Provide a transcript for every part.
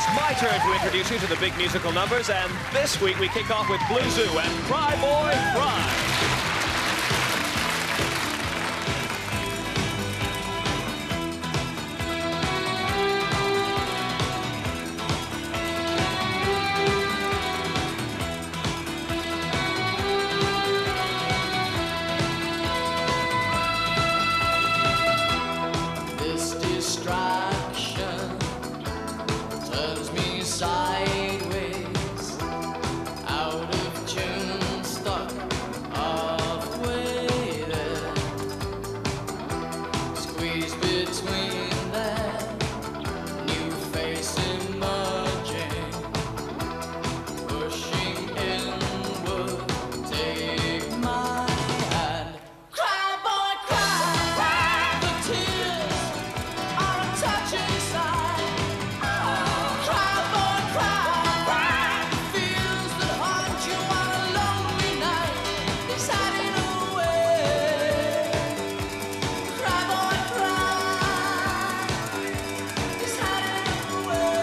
my turn to introduce you to the big musical numbers, and this week we kick off with Blue Zoo and Cry Boy Cry. Distraction turns me sideways, out of tune, stuck halfway there, squeezed between them, new face emerging, pushing inward, take my hand. Cry, boy, cry, the tears touching inside. Cry, boy, cry. Feels that haunt you on a lonely night. It's hiding away. Cry, boy, cry. It's hiding away.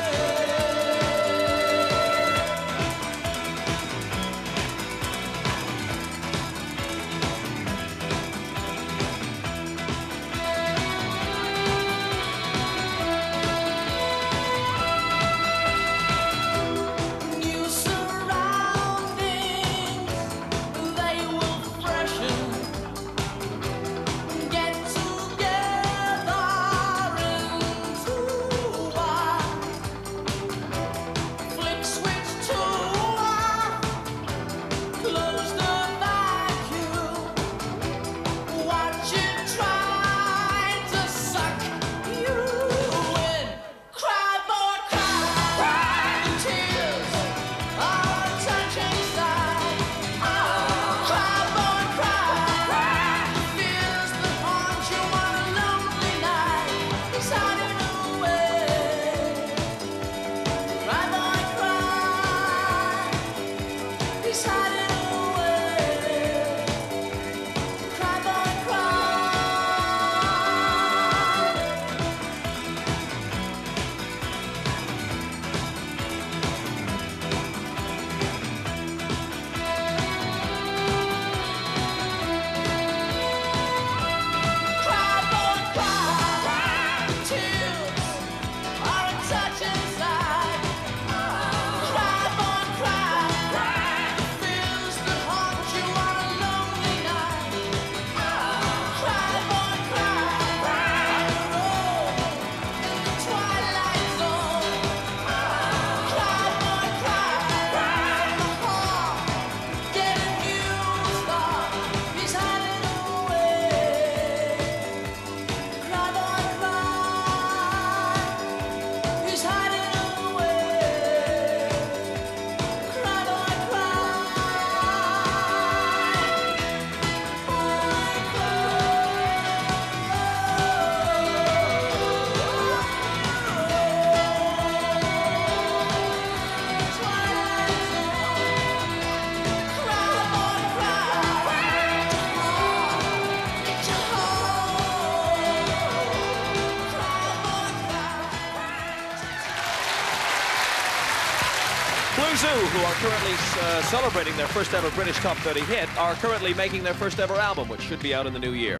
Blue Zoo, who are currently celebrating their first ever British Top 30 hit, are currently making their first ever album, which should be out in the new year.